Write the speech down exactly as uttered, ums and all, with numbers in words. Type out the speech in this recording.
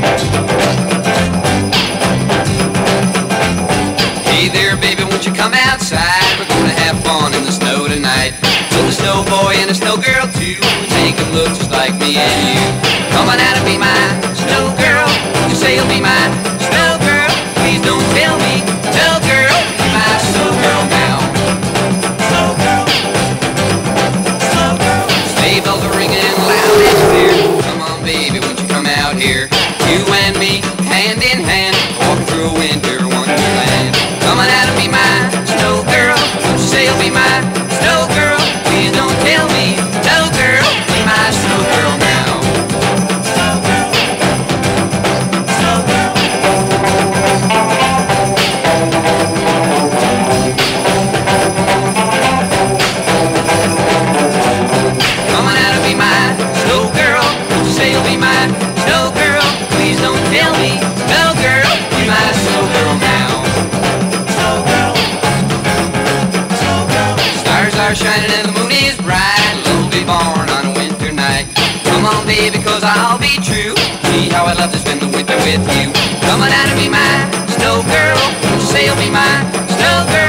Hey there, baby, won't you come outside? We're gonna have fun in the snow tonight. With a snow boy and a snow girl too. Take them look just like me and you. Come on out and be my snow girl. You say you'll be my snow girl. Please don't tell me, snow girl. Be my snow girl now. Snow girl. Snow girl. Sleigh bells are ringing loud and clear. Come on, baby, won't you come out here? You and me, hand in hand, walking through a winter wonderland. Come on out and be my snow girl. Won't you say you'll be my snow girl? Please don't tell me, snow girl. Be my snow girl now. Snow girl. Snow girl. Come on out and be my snow girl. Won't you say you'll be my snow girl? Please don't tell me, snow girl. Be my snow girl now. Snow girl. Snow girl. Stars are shining and the moon is bright. We'll be born on a winter night. Come on, baby, cause I'll be true. See how I love to spend the winter with you. Come on out and be my snow girl. Won't you say you'll be my snow girl?